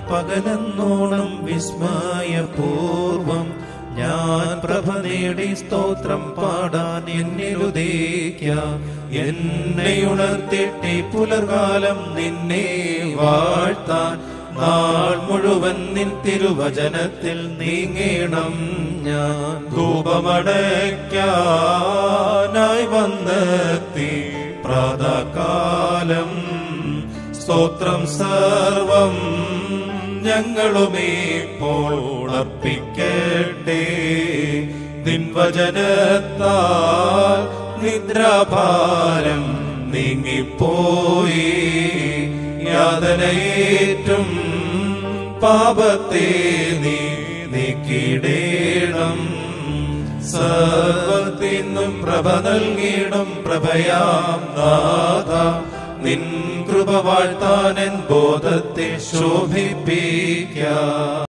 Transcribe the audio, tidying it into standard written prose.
പകലെന്നോണം വിസ്മയപൂർവം ഞാൻ പ്രഭ നേടി സ്തോത്രം പാടാൻ എന്നിലുദയിക്കാം. എന്നെ ഉണർത്തിട്ടി പുലർകാലം നിന്നെ വാഴ്ത്താൻ നാൾ മുഴുവൻ നിൻ തിരുവചനത്തിൽ നീങ്ങേണം ഞാൻ. ധൂപമടയ്ക്കാനായി വന്നെത്തി പ്രാതകാലം സ്തോത്രം സർവം ഞങ്ങളുമേപ്പോൾ അർപ്പിക്കട്ടെ. നിൻവചനത്താൽ നിദ്രാഭാരം നീങ്ങിപ്പോയി യാതനയേറ്റും പാപത്തെ നീ നീക്കിടേണം. സർവത്തിനും പ്രഭ നൽകിയിടും പ്രഭയാം നാഥ. നിൻ കൃപ വാഴ്ത്താൻ എൻ ബോധത്തെ ശോഭിപ്പിക്കാം.